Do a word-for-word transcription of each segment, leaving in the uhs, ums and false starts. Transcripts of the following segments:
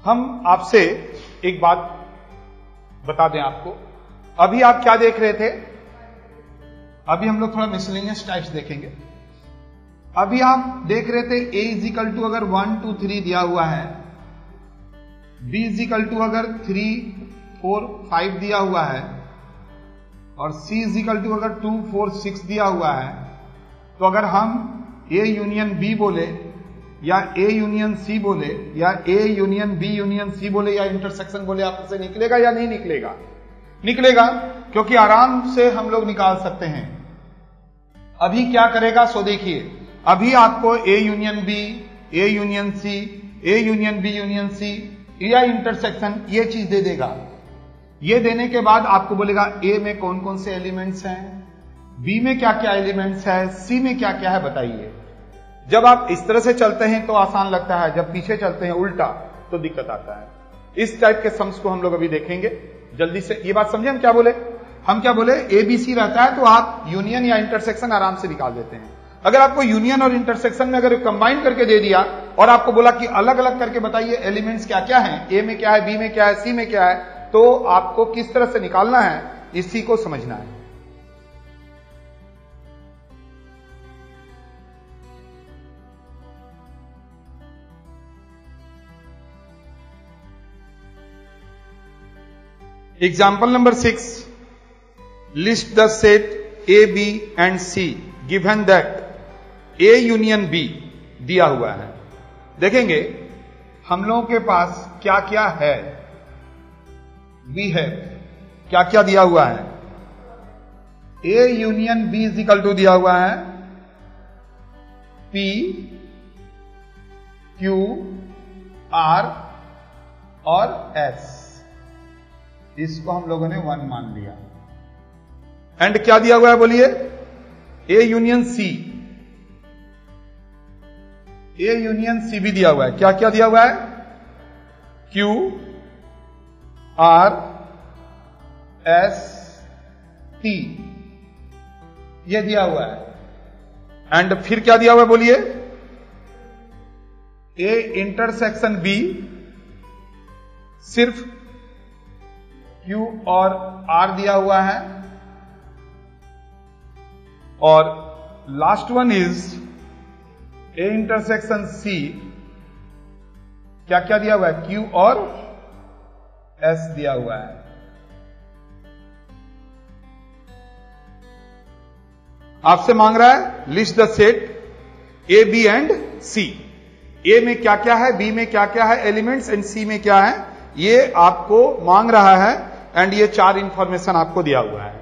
हम आपसे एक बात बता दें आपको, अभी आप क्या देख रहे थे? अभी हम लोग थोड़ा मिसलेनियस टाइप्स देखेंगे। अभी आप देख रहे थे a इज इक्वल टू अगर वन टू थ्री दिया हुआ है, b इज इक्वल टू अगर थ्री फोर फाइव दिया हुआ है, और c इज इक्वल टू अगर टू फोर सिक्स दिया हुआ है, तो अगर हम a यूनियन b बोले या a यूनियन c बोले या a union b union c बोले या इंटरसेक्शन बोले, आप से निकलेगा या नहीं निकलेगा? निकलेगा, क्योंकि आराम से हम लोग निकाल सकते हैं। अभी क्या करेगा सो देखिए, अभी आपको a union b, a union c, a union b union c या इंटरसेक्शन ये चीज दे देगा। ये देने के बाद आपको बोलेगा a में कौन कौन से एलिमेंट्स हैं, b में क्या क्या एलिमेंट्स है, c में क्या क्या है, बताइए। जब आप इस तरह से चलते हैं तो आसान लगता है, जब पीछे चलते हैं उल्टा तो दिक्कत आता है। इस टाइप के सम्स को हम लोग अभी देखेंगे जल्दी से। ये बात समझे हम क्या बोले? हम क्या बोले, ए बी सी रहता है तो आप यूनियन या इंटरसेक्शन आराम से निकाल देते हैं। अगर आपको यूनियन और इंटरसेक्शन में अगर कंबाइन करके दे दिया और आपको बोला कि अलग अलग करके बताइए एलिमेंट्स क्या क्या हैं, ए में क्या है, बी में क्या है, सी में क्या है, तो आपको किस तरह से निकालना है इसी को समझना है। Example number six. List the set A, B and C given that A union B दिया हुआ है। देखेंगे हम लोगों के पास क्या क्या है। B है, क्या क्या दिया हुआ है? A union B is equal to दिया हुआ है P, Q, R और S। इसको हम लोगों ने वन मान लिया। एंड क्या दिया हुआ है बोलिए? A union C, A union C भी दिया हुआ है। क्या क्या दिया हुआ है? क्यू, आर, एस, टी, ये दिया हुआ है। एंड फिर क्या दिया हुआ है बोलिए? ए इंटरसेक्शन बी, सिर्फ Q और R दिया हुआ है, और last one is A intersection C, क्या क्या दिया हुआ है? Q और S दिया हुआ है। आपसे मांग रहा है list the set A, B and C। A में क्या क्या है, B में क्या क्या है एलिमेंट्स, एंड C में क्या है, ये आपको मांग रहा है। एंड ये चार इंफॉर्मेशन आपको दिया हुआ है।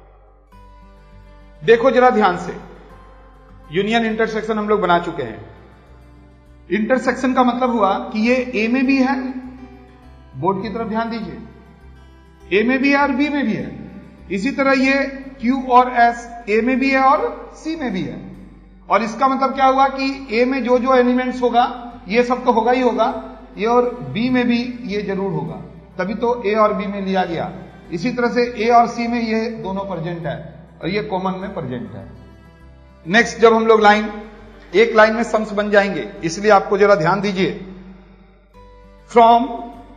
देखो जरा ध्यान से, यूनियन इंटरसेक्शन हम लोग बना चुके हैं। इंटरसेक्शन का मतलब हुआ कि ये ए में भी है, बोर्ड की तरफ ध्यान दीजिए, ए में भी है और बी में भी है। इसी तरह ये क्यू और एस ए में भी है और सी में भी है। और इसका मतलब क्या हुआ कि ए में जो जो एलिमेंट्स होगा ये सब तो होगा ही होगा, ये और बी में भी ये जरूर होगा, तभी तो ए और बी में लिया गया। इसी तरह से ए और सी में ये दोनों प्रेजेंट है और ये कॉमन में प्रेजेंट है। नेक्स्ट, जब हम लोग लाइन एक लाइन में सम्स बन जाएंगे, इसलिए आपको जरा ध्यान दीजिए। From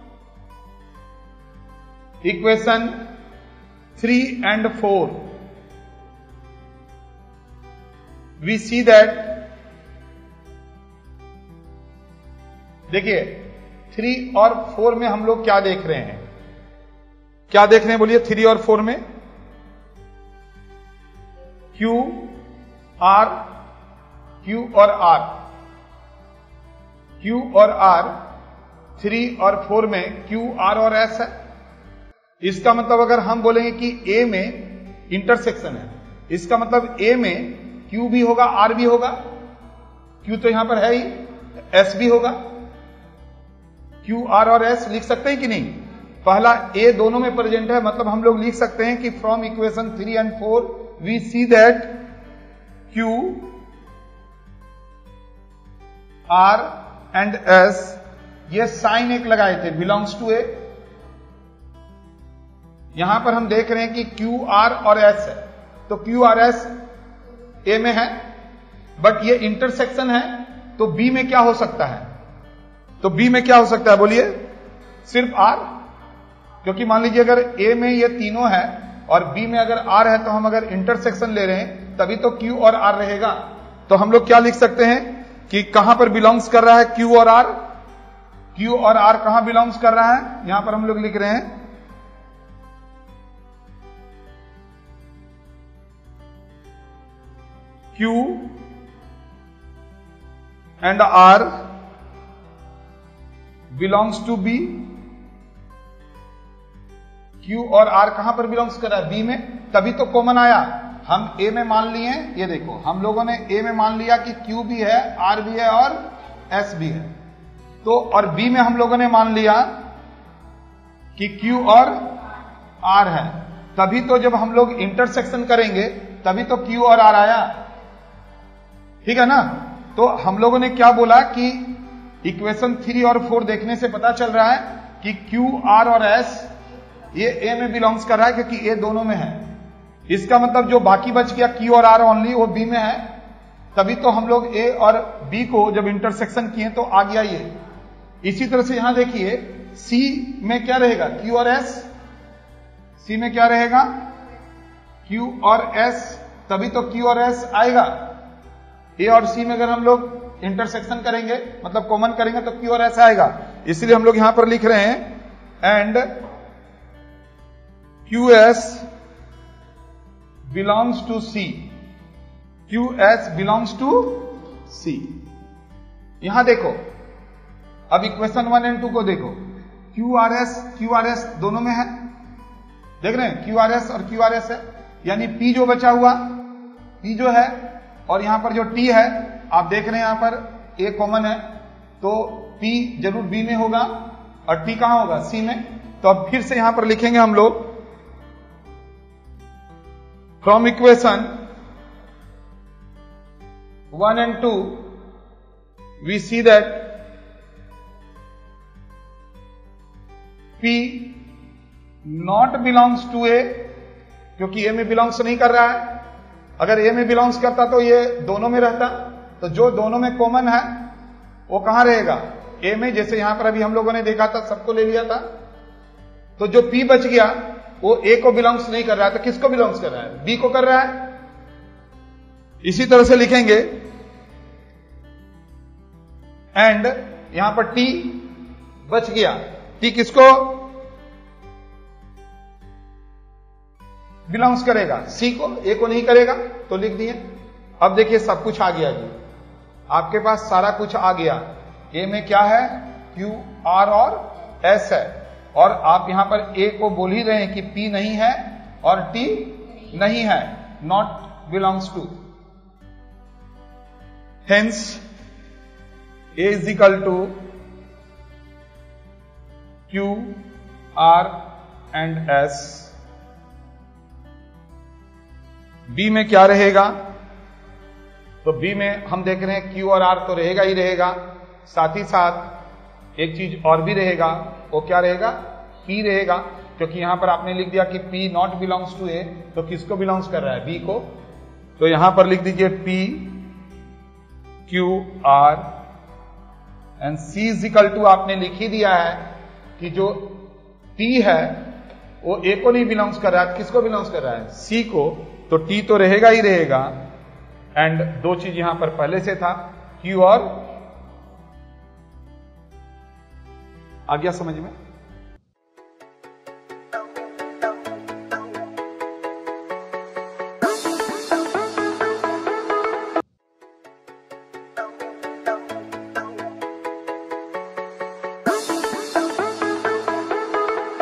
equation three and four we see that, देखिए थ्री और फोर में हम लोग क्या देख रहे हैं? क्या देख रहे हैं बोलिए? थ्री और फोर में Q, R, Q और R, Q और R, थ्री और फोर में Q, R और S है। इसका मतलब अगर हम बोलेंगे कि A में इंटरसेक्शन है, इसका मतलब A में Q भी होगा, R भी होगा। Q तो यहां पर है ही, S भी होगा। Q, R और S लिख सकते हैं कि नहीं? पहला A दोनों में प्रेजेंट है, मतलब हम लोग लिख सकते हैं कि from equation three and four we see that Q, R and S, ये साइन एक लगाए थे, बिलोंग्स टू A। यहां पर हम देख रहे हैं कि Q, R और S है, तो Q, R, S A में है, बट ये इंटरसेक्शन है, तो B में क्या हो सकता है? तो B में क्या हो सकता है बोलिए? सिर्फ आर, क्योंकि मान लीजिए अगर ए में ये तीनों है और बी में अगर आर है तो हम अगर इंटरसेक्शन ले रहे हैं तभी तो क्यू और आर रहेगा। तो हम लोग क्या लिख सकते हैं कि कहां पर बिलोंग्स कर रहा है क्यू और आर, क्यू और आर कहां बिलोंग्स कर रहा है, यहां पर हम लोग लिख रहे हैं Q and R belongs to B. Q और आर कहां पर बिलोंग्स कर रहा है, बी में, तभी तो कॉमन आया। हम ए में मान लिए, ये देखो हम लोगों ने ए में मान लिया कि क्यू भी है, आर भी है और एस भी है। तो और बी में हम लोगों ने मान लिया कि क्यू और आर है, तभी तो जब हम लोग इंटरसेक्शन करेंगे तभी तो क्यू और आर आया, ठीक है ना। तो हम लोगों ने क्या बोला कि इक्वेशन थ्री और फोर देखने से पता चल रहा है कि क्यू आर और एस ये ए में बिलोंग्स कर रहा है, क्योंकि ए दोनों में है। इसका मतलब जो बाकी बच गया क्यू और आर ओनली वो बी में है, तभी तो हम लोग ए और बी को जब इंटरसेक्शन किए तो आ गया ये। इसी तरह से यहां देखिए सी में क्या रहेगा, क्यू और एस, सी में क्या रहेगा क्यू और एस, तभी तो क्यू और एस आएगा। ए और सी में अगर हम लोग इंटरसेक्शन करेंगे मतलब कॉमन करेंगे तो क्यू और एस आएगा। इसलिए हम लोग यहां पर लिख रहे हैं and Q S belongs to C, Q S belongs to C. यहां देखो अब इक्वेशन वन एंड टू को देखो, Q R S Q R S दोनों में है, देख रहे हैं क्यू आर एस और क्यू आर एस है, यानी पी जो बचा हुआ पी जो है और यहां पर जो टी है आप देख रहे हैं यहां पर ए कॉमन है तो पी जरूर बी में होगा और टी कहां होगा, सी में। तो अब फिर से यहां पर लिखेंगे हम लोग from equation one and two we see that P not belongs to A, क्योंकि ए में बिलोंग्स नहीं कर रहा है। अगर ए में बिलोंग्स करता तो ये दोनों में रहता, तो जो दोनों में कॉमन है वो कहां रहेगा, ए में। जैसे यहां पर अभी हम लोगों ने देखा था सबको ले लिया था, तो जो P बच गया वो ए को बिलोंग्स नहीं कर रहा है, तो किसको बिलोंग्स कर रहा है, बी को कर रहा है। इसी तरह से लिखेंगे एंड यहां पर T बच गया, T किसको बिलोंग्स करेगा, सी को, ए को नहीं करेगा, तो लिख दिए। अब देखिए सब कुछ आ गया जी, आपके पास सारा कुछ आ गया। ए में क्या है, क्यू आर और एस है, और आप यहां पर ए को बोल ही रहे हैं कि पी नहीं है और टी नहीं है, not belongs to. Hence A is equal to Q R and S. B में क्या रहेगा, तो बी में हम देख रहे हैं क्यू और आर तो रहेगा ही रहेगा, साथ ही साथ एक चीज और भी रहेगा, वो क्या रहेगा, पी रहेगा, क्योंकि यहां पर आपने लिख दिया कि P not belongs to A, तो किसको बिलोंग्स कर रहा है, बी को। तो यहां पर लिख दीजिए P Q R and C is equal to, आपने लिख ही दिया है कि जो टी है वो ए को नहीं बिलोंग्स कर रहा है, किसको बिलोंग्स कर रहा है, सी को। तो टी तो रहेगा ही रहेगा, एंड दो चीज यहां पर पहले से था, क्यू और, आ गया समझ में।